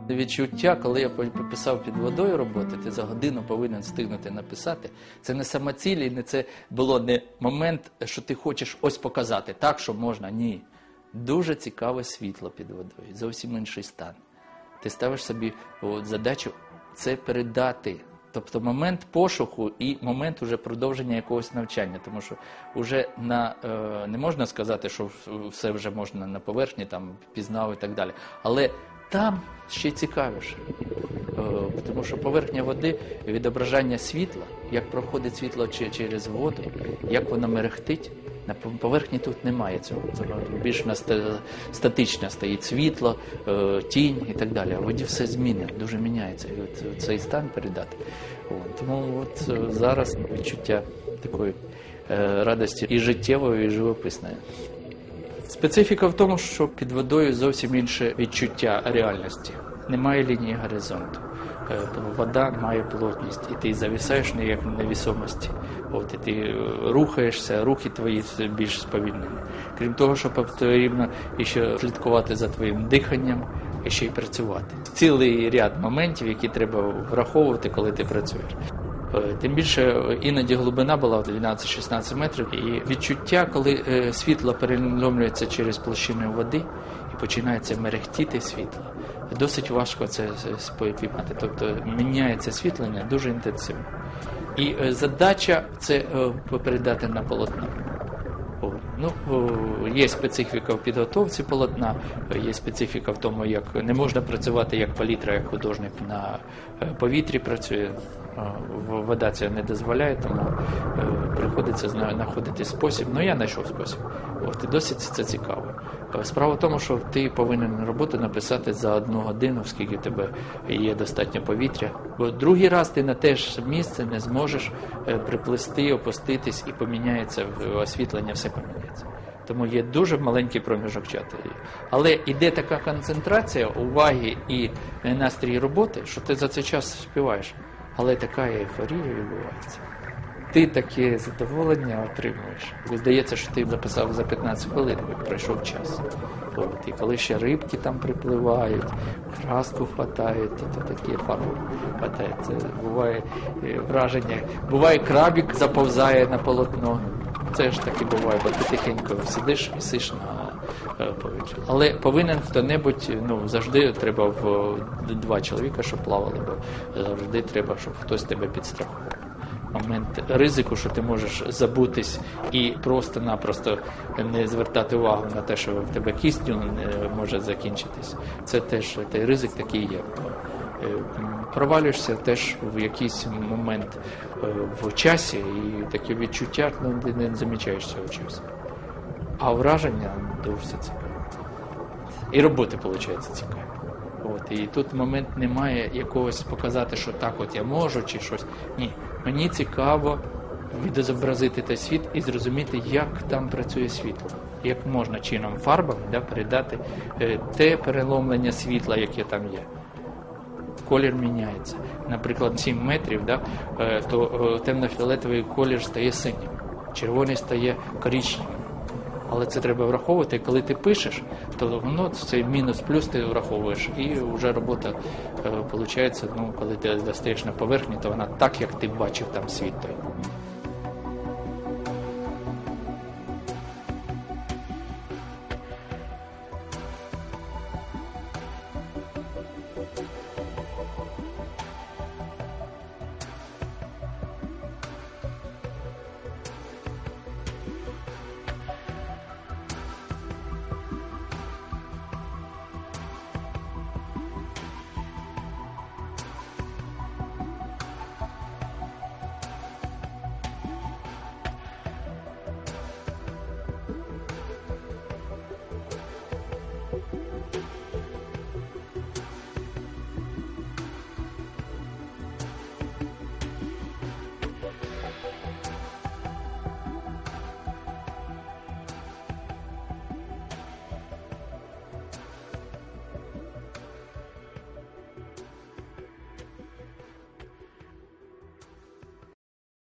Відчуття, коли я пописав під водою роботи, ти за годину повинен встигнути написати. Це не самоціль, і це було не момент, що ти хочеш ось показати так, що можна. Ні. Дуже цікаве світло під водою, зовсім інший стан. Ти ставиш собі задачу це передати. Тобто момент пошуку і момент уже продовження якогось навчання. Тому що вже не можна сказати, що все вже можна на поверхні, там, пізнав і так далі. Але там ще цікавіше. Тому що поверхня води, відображання світла, як проходить світло через воду, як воно мерехтить, на поверхні тут немає цього. Більш статично стоїть світло, тінь і так далі. А в воді все змінено, дуже міняється. І от цей стан передати. Тому от зараз відчуття такої радості і життєвої, і живописної. Специфіка в тому, що під водою зовсім інше відчуття реальності. Немає лінії горизонту. Вода має плотність, і ти зависаєш як на невісомості. І ти рухаєшся, рухи твої більш сповільнені. Крім того, що потрібно ще слідкувати за твоїм диханням і ще й працювати. Цілий ряд моментів, які треба враховувати, коли ти працюєш. Тим більше іноді глибина була 12-16 метрів, і відчуття, коли світло переломлюється через площину води і починається мерехтіти світло, досить важко це спіймати. Тобто міняється світлення дуже інтенсивно. І задача – це передати на полотно. Є специфіка в підготовці полотна, є специфіка в тому, як не можна працювати як палітра, як художник на повітрі працює. Вода це не дозволяє, тому приходиться знаходити спосіб. Я знайшов спосіб. І досить це цікаво. Справа в тому, що ти повинен роботу написати за 1 годину, скільки в тебе є достатньо повітря. Бо другий раз ти на те ж місце не зможеш приплисти, опуститись і поміняється освітлення, все поміняється. Тому є дуже маленький проміжок часу. Але йде така концентрація уваги і настрій роботи, що ти за цей час співаєш. Але така ейфорія відбувається. Ти таке задоволення отримуєш. Здається, що ти записав за 15 хвилин, як пройшов час. І коли ще рибки там припливають, краску хватають, то такі фарби хватає. Це буває враження. Буває, крабик заповзає на полотно. Це ж таки буває, бо ти тихенько сидиш, висиш на повітрі. Але повинен хто-небудь, завжди треба 2 чоловіка, щоб плавали, бо завжди треба, щоб хтось тебе підстрахував. Момент ризику, що ти можеш забутись і просто-напросто не звертати увагу на те, що в тебе кисню може закінчитись. Це теж той ризик такий є. Провалюєшся теж в якийсь момент в часі, і таке відчуття, ти не замічаєш цього часу. А враження дуже цікаве. І роботи, виходить, цікаві. І тут момент немає якогось показати, що так от я можу, чи щось. Ні, мені цікаво відобразити той світ і зрозуміти, як там працює світло. Як можна чином фарбами передати те переломлення світла, яке там є. Колір міняється. Наприклад, 7 метрів, то темно-фіолетовий колір стає синім, червоний стає коричневим. Але це треба враховувати, коли ти пишеш, то цей мінус-плюс ти враховуєш, і вже робота виходить, коли ти достаєш на поверхні, то вона так, як ти бачив там світ той.